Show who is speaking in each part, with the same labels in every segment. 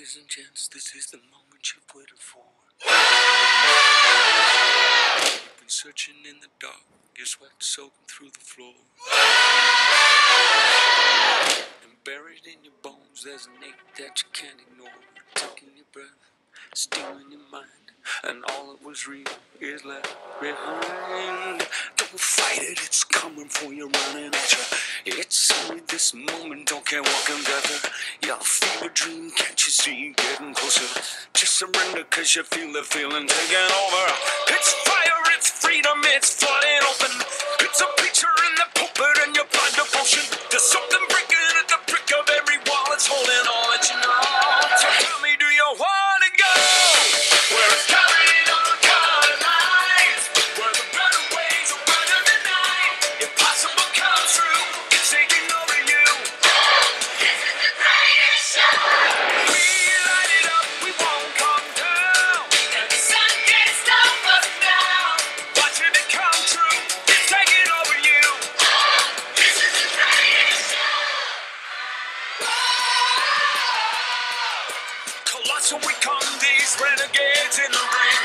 Speaker 1: Ladies and gents, this is the moment you've waited for. You've been searching in the dark, your sweat soaking through the floor. And buried in your bones, there's an ache that you can't ignore. Taking your breath, stealing your mind, and all that was real is left behind. Don't fight it, it's coming for you, running at you. It's only this moment, don't care what comes after. Your fever dream, can't you see, getting closer. Just surrender, cause you feel the feeling taking over. It's fire, it's freedom, it's flooding open. It's a preacher in the pulpit and your blind devotion. There's something breaking at the brick of every wall. It's holding all that you know. So tell me, do you want to go? Where it's covered on the color lines, where the better ways are running the night. Impossible comes true, it's taking over you. This is the greatest show. We light it up, we won't come down. And the sun can't stop us now. Watching it come true, it's taking over you. This is the greatest show. Colossal we come, these renegades in the ring.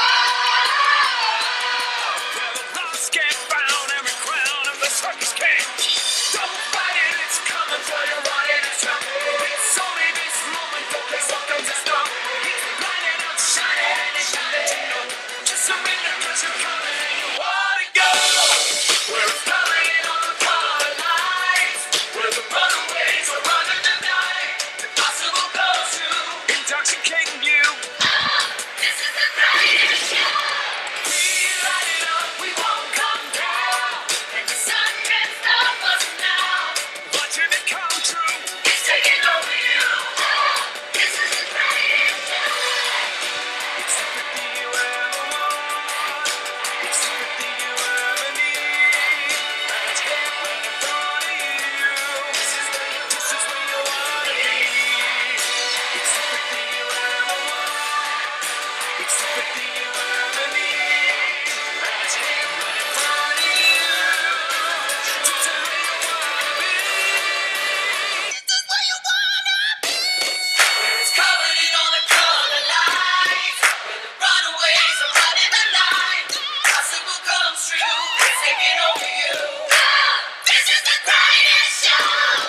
Speaker 1: Where the lost get found, every crown of the circus king. Don't fight it, it's coming for you, running it's coming. It's only this moment, don't place what comes to stop. He's blinding up, shining, and he's gonna let you know. Just surrender, cause you're coming and you wanna go. Where it's coloring on the color lines, where the runaways are running the night. Impossible goes to intoxicating you. This is the greatest show. We light it up, we won't come down. And the sun can't stop us now. Watching it come true, it's taking over you. This is the greatest show. It's everything you ever want. It's everything you ever need. It's here right in front of you. This is where you wanna be. It's everything you ever want. It's everything you ever need. It's here right in front of you. This is where you wanna be. This is where you wanna be. Where it's covered in all the color lights, where the runaways are running the line. Possible comes true, it's taking over you. This is the greatest show.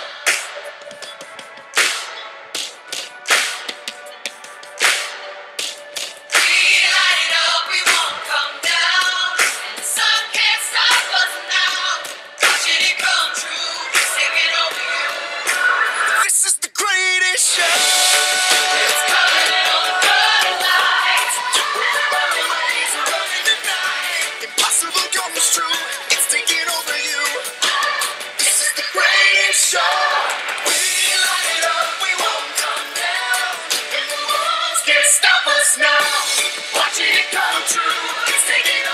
Speaker 1: We light it up, we won't come down. And the sun can't stop us now. Watching it come true, it's taking over you. This is the greatest show. It's covered in all the color lights, where the runaways are running the night. Impossible comes true, it's taking over you. This is the greatest show. We light it up, we won't come down. And the walls can't stop us now. Watching it come true, it's taking